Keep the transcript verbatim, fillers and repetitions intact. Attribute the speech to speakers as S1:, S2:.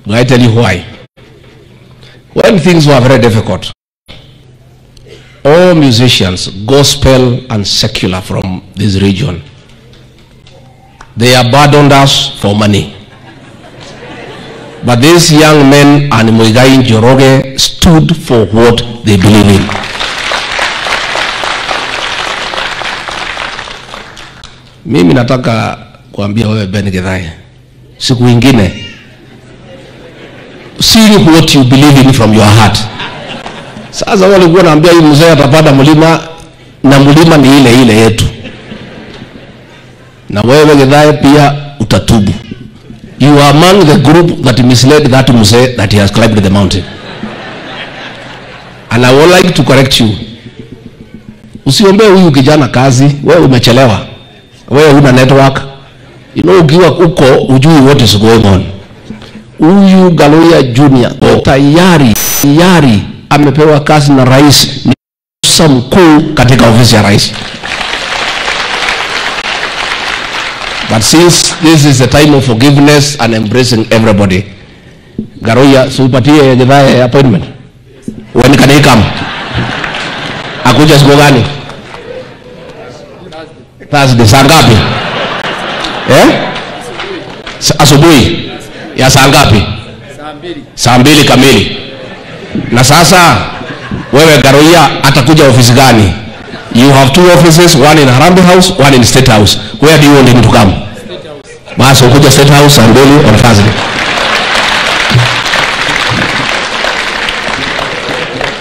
S1: I tell you why. When things were very difficult, all musicians, gospel and secular from this region, they abandoned us for money. But these young men and Muigai Njoroge stood for what they believe in. Mimi nataka kuambia wewe Ben Githae, siku ingine, sing what you believe in from your heart. Sasa wale walikuwa naambia hii mzee atapanda mlima, na mlima ni ile ile yetu. Na wewe Githae pia utatubu. You are among the group that misled that mzee that he has climbed the mountain. And I would like to correct you. Usiombe huyu kijana kazi, wewe umechelewa. Wewe una network. You know, ukiwa uko ujui what is going on. Huyu Galoya Junior oh, tayari tayari amepewa kazi na rais, ni mkuu katika ofisi ya rais. But since this is a time of forgiveness and embracing everybody, Galoya, so upatie Githae appointment. When can he come? Akuja siku gani? Thursday, saa ngapi? Eh? Asubuhi. Ya saa ngapi? Saa mbili. Saa mbili kamili. Na sasa wewe Galoya atakuja ofisi gani? You have two offices, one in Harambee House, one in State House. Where do you want him to come? State House. Basi ukuja State House saa mbili on Thursday.